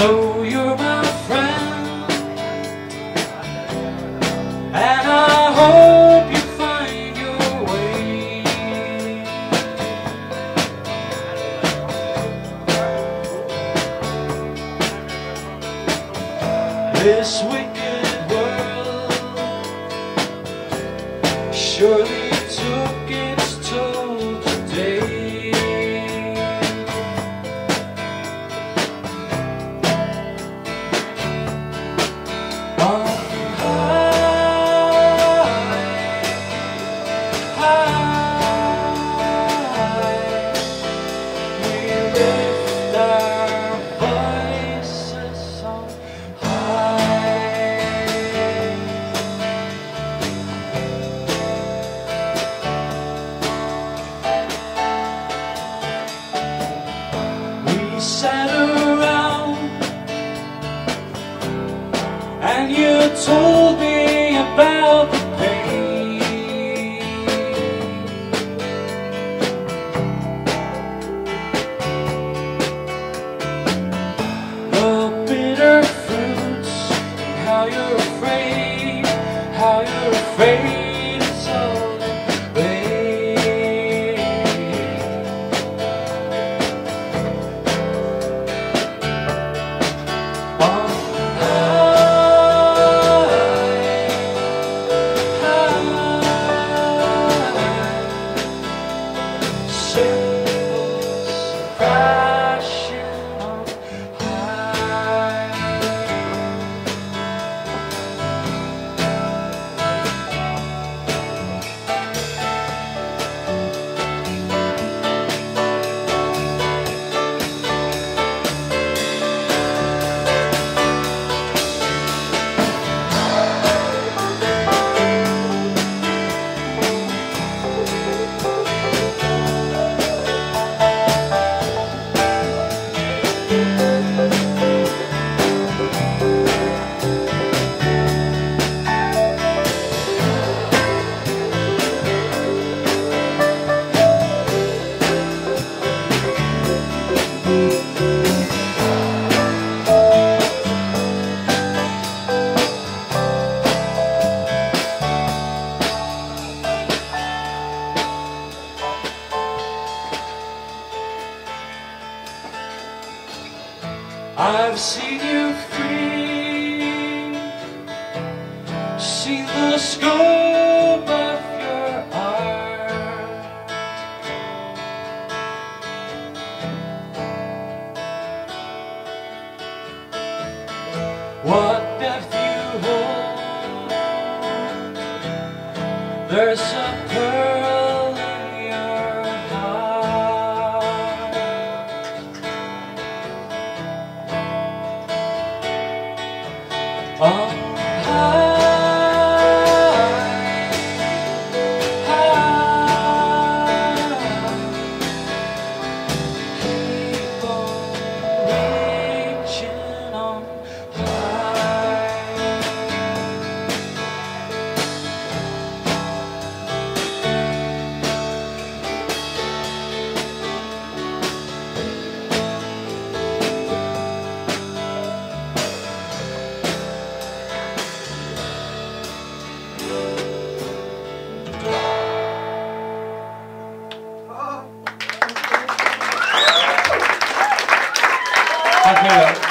So you're my friend, and I hope you find your way. This wicked world surely took its toll today. Sat around and you told me about the pain. The bitter fruits, how you're afraid, it's all in vain. I've seen you free, seen the scope of your art. What depth you hold, there's a pearl in your heart. On keep on reaching on Tack för det.